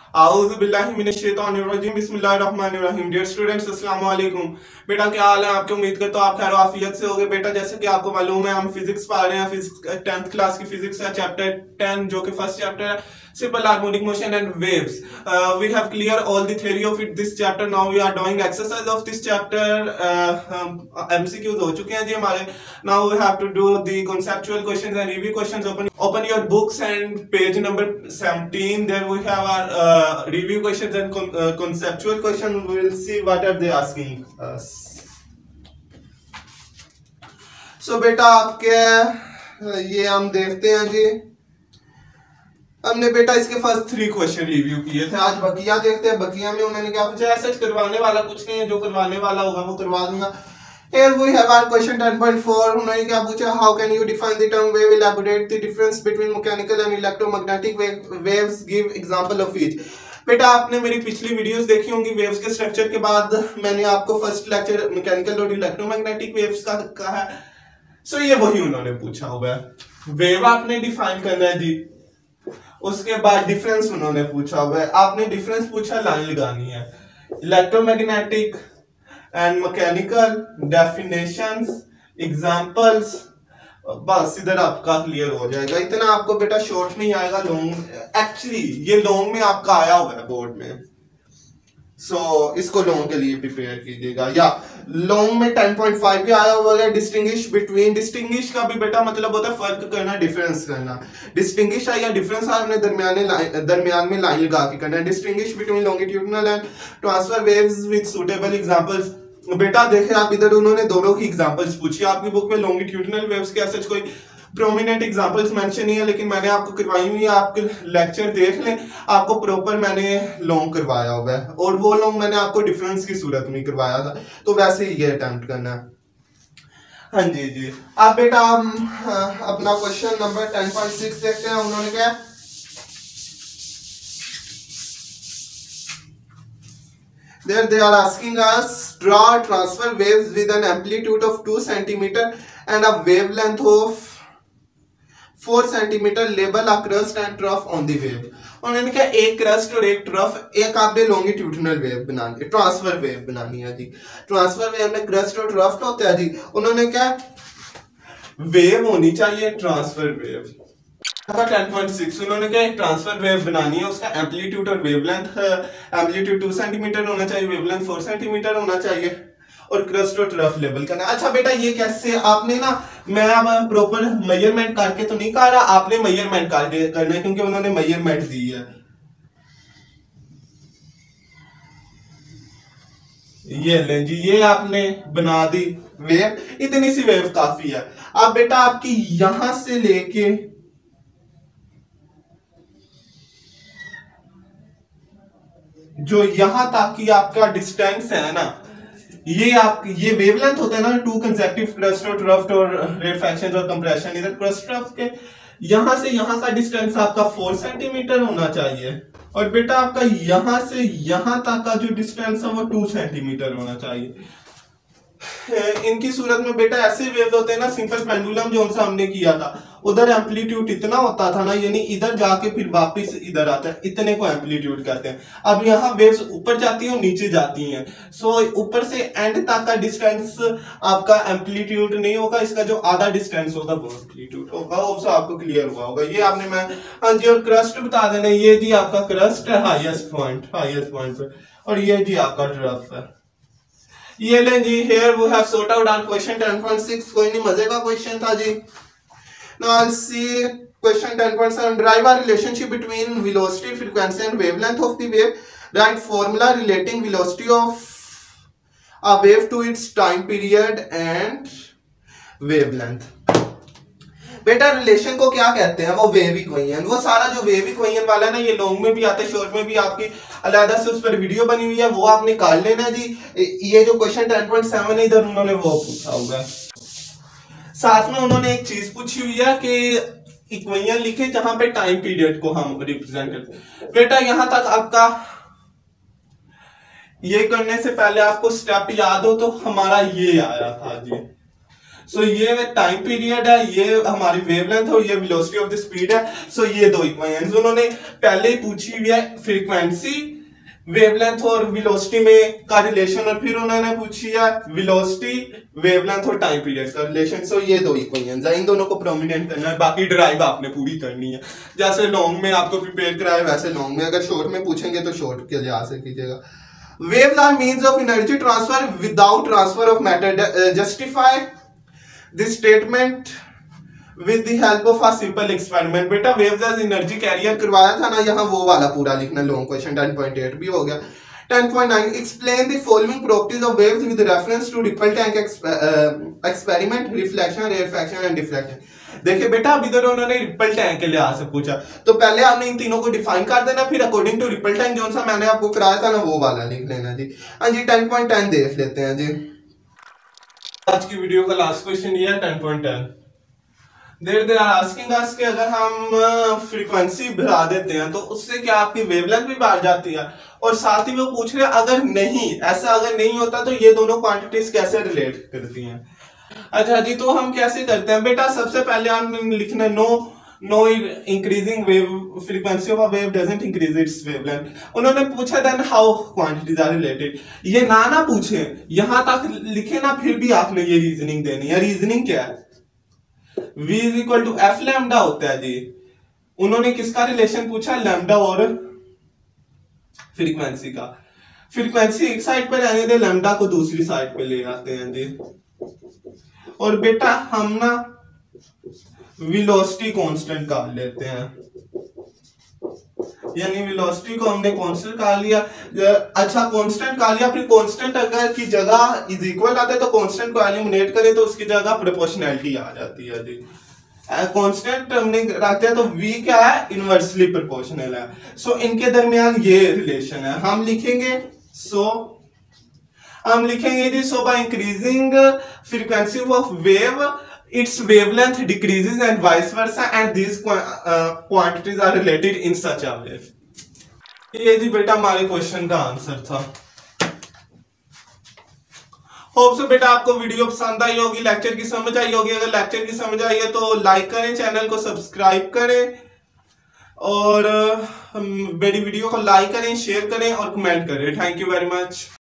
आऊज़ुबिल्लाहिमिनश्शैतानिर्रजीम बिस्मिल्लाहिर्रहमानिर्रहीम। Dear students, अस्सलाम वालेकुम। बेटा क्या हाल है आपके? उम्मीद करता हूँ आप खैर आफियत से होगे। बेटा जैसे कि आपको मालूम है हम फिजिक्स पढ़ रहे हैं। फिजिक्स 10th क्लास की फिजिक्स है, चैप्टर 10 जो कि फर्स्ट चैप्टर है, simple harmonic motion and waves. We have clear all the theory of it this chapter. Now we are doing exercise of this chapter. MCQs हो चुके हैं जी हमारे। Now we have to do the conceptual questions and review questions. Open your books and page number 17. There we have our review questions and conceptual questions. We will see what are they asking us. So बेटा आपके ये हम देखते हैं जी। हमने बेटा इसके first 3 question review किए थे। आज बकिया देखते हैं। बकिया में उन्होंने क्या पूछा? ऐसा करवाने वाला कुछ नहीं है, जो करवाने वाला होगा वो करवा दूंगा। Here we have our question 10.4. उन्होंने क्या पूछा? How can you define the term wave? Elaborate the difference between mechanical and electromagnetic waves. Give example of each. बेटा आपने मेरी पिछली वीडियोस देखी होंगी वेव्स के स्ट्रक्चर के बाद। मैंने आपको फर्स्ट लेक्चर मैकेनिकल और इलेक्ट्रोमैग्नेटिक वेव्स का कहा है। सो ये वही उन्होंने पूछा हुआ है। वेव आपने डिफाइन करना है जी। उसके बाद डिफरेंस उन्होंने पूछा हुआ है। आपने डिफरेंस पूछा, लाइन लगानी है। Electromagnetic and mechanical definitions, examples, बस इधर आपका क्लियर हो जाएगा। इतना आपको बेटा शॉर्ट नहीं आएगा, लॉन्ग एक्चुअली ये लॉन्ग में आपका आया हुआ है बोर्ड में। सो इसको लॉन्ग के लिए प्रिपेयर कीजिएगा। या लॉन्ग में 10.5 भी आया हुआ है। डिस्टिंग्विश बिटवीन, डिस्टिंग्विश का भी बेटा मतलब होता है फर्क करना, डिफरेंस करना। डिस्टिंग्विश है या डिफरेंस आपने दरमियान में लाइन लगा के करना है। Distinguish between longitudinal and transverse waves with suitable examples. बेटा देखे आप इधर उन्होंने दोनों की एग्जांपल्स पूछी। आपकी बुक में लॉन्गिट्यूडिनल वेव्स के ऐसे कोई प्रोमिनेंट एग्जांपल्स मेंशन नहीं है, लेकिन मैंने आपको करवाई हुई है। आपके लेक्चर देख लें, आपको प्रॉपर मैंने लॉन्ग करवाया हुआ है। और वो लॉन्ग मैंने आपको डिफरेंस की सूरत में करवाया था, तो वैसे ही ये अटेम्प्ट करना है। हाँ जी जी। अब बेटा हम अपना क्वेश्चन नंबर 10.6 देखते हैं। उन्होंने क्या There they are asking us draw transfer waves with an amplitude of 2 cm and a wavelength of 4 cm. Label a crust and trough on the wave. उन्होंने क्या एक क्रस्ट और एक ट्रफ, एक आपने लॉन्गिट्यूडिनल वेव बनानी है, ट्रांसफर वेव बनानी है जी। ट्रांसफर वेव में क्रस्ट और ट्रफ होता है जी। उन्होंने क्या वेव होनी चाहिए ट्रांसफर वेव। 10.6 उन्होंने क्या एक ट्रांसफर वेव बनानी है। उसका एम्पलीट्यूड और वेवलेंथ, एम्पलीट्यूड 2 सेंटीमीटर होना चाहिए, वेवलेंथ 4 सेंटीमीटर होना चाहिए, और क्रस्ट और ट्रफ लेवल करना। अच्छा बेटा ये कैसे आपने ना, मैं अब प्रॉपर मेजरमेंट करके तो नहीं कह रहा, आपने मेजरमेंट करके करना है क्योंकि उन्होंने मेजरमेंट दी है। ये लें जी, ये आपने बना दी वेव। इतनी सी वेव काफी है। अब बेटा आपकी यहां से लेके जो यहां तक की आपका डिस्टेंस है ना, ये आप ये वेवलेंथ होता है ना, 2 कंसेक्टिव क्रस्ट और ट्रफ और रेफैक्शन और कंप्रेशन। इधर क्रस्ट ट्रफ के यहां से यहां का डिस्टेंस आपका 4 सेंटीमीटर होना चाहिए, और बेटा आपका यहां से यहां तक का जो डिस्टेंस है वो 2 सेंटीमीटर होना चाहिए। इनकी सूरत में बेटा ऐसे वेव होते हैं ना, सिंपल पेंडुलम जो उनसे हमने किया था, उधर एम्पलीट्यूड इतना होता था ना, यानी इधर जाके फिर वापस इधर आता है, इतने को एम्पलीट्यूड कहते हैं। अब यहाँ वेव्स ऊपर जाती हैं और नीचे जाती हैं। सो ऊपर से एंड तक का डिस्टेंस आपका एम्पलीट्यूड नहीं होगा, इसका जो आधा डिस्टेंस होगा वो एम्पलीट्यूड होगा। वो आपको क्लियर हुआ होगा। ये आपने मैं हाँ जी। और क्रस्ट बता देना, ये जी आपका क्रस्ट है हाईएस्ट पॉइंट पे, और ये जी आपका ट्रफ है। ये लें जी। here we have sort out on question 10.6। कोई नहीं, मजे का क्वेश्चन था जी। now I'll see question 10.7। derive a relationship between velocity, frequency and wavelength of the wave. write formula relating velocity of a wave to its time period and wavelength। बेटा relation को क्या कहते हैं? वो वेव इक्वेशन। वो सारा जो wave equation वाला है ना, ये लॉन्ग में भी आता है, शॉर्ट में भी आपकी अलग से उस पर वीडियो बनी हुई है, वो आप निकाल लेना जी। ये जो क्वेश्चन 10.7 है, इधर उन्होंने वो पूछा होगा। साथ में उन्होंने एक चीज पूछी हुई है कि इक्वेशन लिखे जहां पे टाइम पीरियड को हम रिप्रेजेंट करते हैं। बेटा यहां तक आपका ये करने से पहले आपको स्टेप याद हो तो हमारा ये आया था जी। सो ये टाइम पीरियड है, ये हमारी वेवलेंथ है और ये वेलोसिटी ऑफ द स्पीड है। सो ये दो इक्वेशंस उन्होंने पहले ही पूछी हुई है, फ्रीक्वेंसी, वेवलेंथ और वेलोसिटी में का रिलेशन, और फिर उन्होंने पूछी है वेलोसिटी, वेवलेंथ और टाइम पीरियड का रिलेशन। सो ये दो इक्वेशंस है, इन दोनों को प्रोमिनेंट करना है, बाकी ड्राइव आपने पूरी करनी है। जैसे लॉन्ग में आपको प्रिपेयर कराए वैसे लॉन्ग में, अगर शॉर्ट में पूछेंगे तो शॉर्ट के लिहाज से कीजिएगा। Waves are means of energy transfer without transfer of matter. Justify this statement with the help of a simple experiment. बेटा waves as energy carrier करवाया था ना, यहाँ वो वाला पूरा लिखना, लॉन्ग क्वेश्चन 10.8 भी हो गया। 10.9 explain the following properties of waves with reference to ripple tank experiment, reflection, rarefaction and diffraction. देखिए बेटा अब इधर उन्होंने रिपल टैंक के लिहाज से पूछा, तो पहले आपने इन तीनों को डिफाइन कर देना, फिर अकॉर्डिंग टू रिपल टैंक जो सा मैंने आपको कराया था ना वो वाला लिख लेना जी। हाँ जी 10.10 देख लेते हैं जी। आज की वीडियो का लास्ट क्वेश्चन ये है 10.10। देर आर आस्किंग अस कि अगर हम फ्रीक्वेंसी बढ़ा देते हैं तो उससे क्या आपकी वेवलेंथ भी बढ़ जाती है, और साथ ही वो पूछ रहे हैं अगर नहीं, ऐसा अगर नहीं होता तो ये दोनों क्वांटिटीज कैसे रिलेट करती हैं। अच्छा जी, तो हम कैसे करते हैं बेटा, सबसे पहले हम लिखना no increasing wave frequency of a wave doesn't increase its wavelength. उन्होंने पूछा then how quantities are related, ये ना पूछे, यहां तक लिखे ना, फिर भी आपने ये रीजनिंग देनी है। रीजनिंग क्या है, v is equal to F lambda होता है जी। उन्होंने किसका रिलेशन पूछा, लैम्डा और फ्रीक्वेंसी का। फ्रीक्वेंसी एक साइड पे रहने दे, लैम्डा को दूसरी साइड पे ले आते हैं जी। और बेटा हम ना वेलोसिटी कांस्टेंट कर लेते हैं, यानी वेलोसिटी को हमने कांस्टेंट कर लिया। अच्छा कांस्टेंट कर लिया, फिर कांस्टेंट अगर की जगह इज इक्वल आता है तो कांस्टेंट को एलिमिनेट करें तो उसकी जगह प्रोपोर्शनैलिटी आ जाती है जी। कांस्टेंट हमने रखते हैं तो v क्या है, इनवर्सली प्रोपोर्शनल है। सो इनके दरमियान ये रिलेशन है, हम लिखेंगे जी, so by increasing frequency of wave its wavelength decreases and vice versa and these quantities are related in such a way। ये जी बेटा हमारे क्वेश्चन का आंसर था। होप सो बेटा आपको वीडियो पसंद आई होगी, लेक्चर की समझ आई होगी। अगर लेक्चर की समझ आई है तो लाइक करें, चैनल को सब्सक्राइब करें और मेरी वीडियो को लाइक करें, शेयर करें और कमेंट करें। Thank you very much.